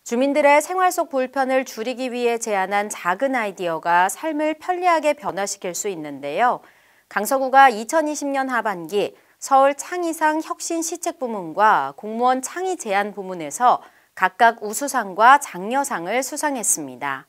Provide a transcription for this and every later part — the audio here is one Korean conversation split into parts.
주민들의 생활 속 불편을 줄이기 위해 제안한 작은 아이디어가 삶을 편리하게 변화시킬 수 있는데요. 강서구가 2020년 하반기 서울 창의상 혁신시책부문과 공무원 창의 제안 부문에서 각각 우수상과 장려상을 수상했습니다.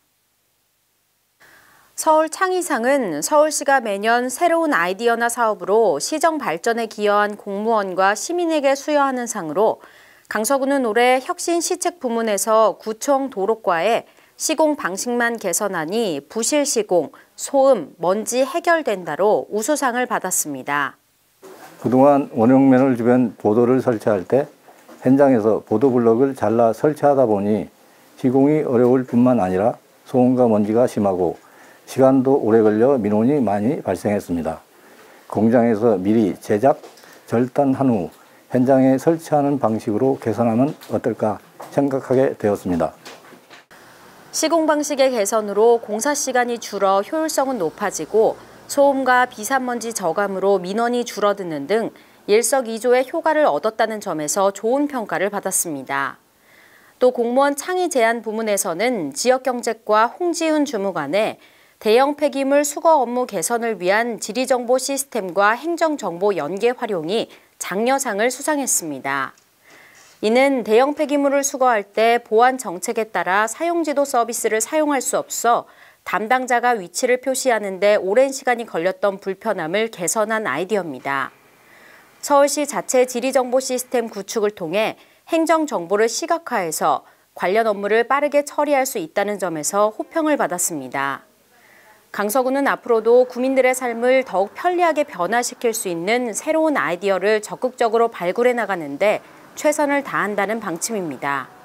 서울 창의상은 서울시가 매년 새로운 아이디어나 사업으로 시정 발전에 기여한 공무원과 시민에게 수여하는 상으로 강서구는 올해 혁신시책 부문에서 구청 도로과에 시공 방식만 개선하니 부실 시공, 소음, 먼지 해결된다로 우수상을 받았습니다. 그동안 원형면허 주변 보도를 설치할 때 현장에서 보도블럭을 잘라 설치하다 보니 시공이 어려울 뿐만 아니라 소음과 먼지가 심하고 시간도 오래 걸려 민원이 많이 발생했습니다. 공장에서 미리 제작, 절단한 후 현장에 설치하는 방식으로 개선하면 어떨까 생각하게 되었습니다. 시공 방식의 개선으로 공사 시간이 줄어 효율성은 높아지고 소음과 비산먼지 저감으로 민원이 줄어드는 등 일석이조의 효과를 얻었다는 점에서 좋은 평가를 받았습니다. 또 공무원 창의 제안 부문에서는 지역경제과 홍지훈 주무관의 대형 폐기물 수거 업무 개선을 위한 지리정보 시스템과 행정정보 연계 활용이 장려상을 수상했습니다. 이는 대형 폐기물을 수거할 때 보안 정책에 따라 사용지도 서비스를 사용할 수 없어 담당자가 위치를 표시하는 데 오랜 시간이 걸렸던 불편함을 개선한 아이디어입니다. 서울시 자체 지리정보 시스템 구축을 통해 행정정보를 시각화해서 관련 업무를 빠르게 처리할 수 있다는 점에서 호평을 받았습니다. 강서구는 앞으로도 구민들의 삶을 더욱 편리하게 변화시킬 수 있는 새로운 아이디어를 적극적으로 발굴해 나가는데 최선을 다한다는 방침입니다.